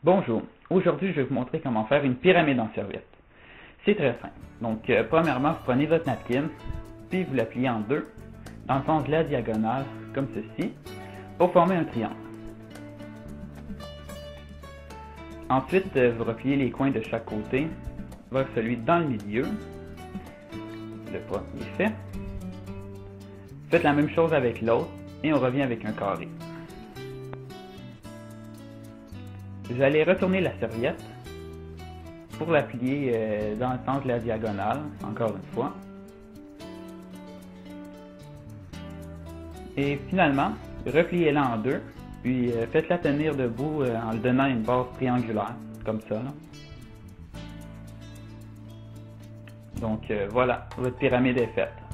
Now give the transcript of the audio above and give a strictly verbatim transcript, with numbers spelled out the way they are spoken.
Bonjour, aujourd'hui je vais vous montrer comment faire une pyramide en serviette. C'est très simple. Donc euh, premièrement, vous prenez votre napkin, puis vous la pliez en deux, dans le sens de la diagonale, comme ceci, pour former un triangle. Ensuite, euh, vous repliez les coins de chaque côté vers celui dans le milieu. Le premier est fait. Faites la même chose avec l'autre et on revient avec un carré. Vous allez retourner la serviette pour la plier euh, dans le sens de la diagonale, encore une fois. Et finalement, repliez-la en deux, puis euh, faites-la tenir debout euh, en le donnant une base triangulaire, comme ça. Là. Donc euh, voilà, votre pyramide est faite.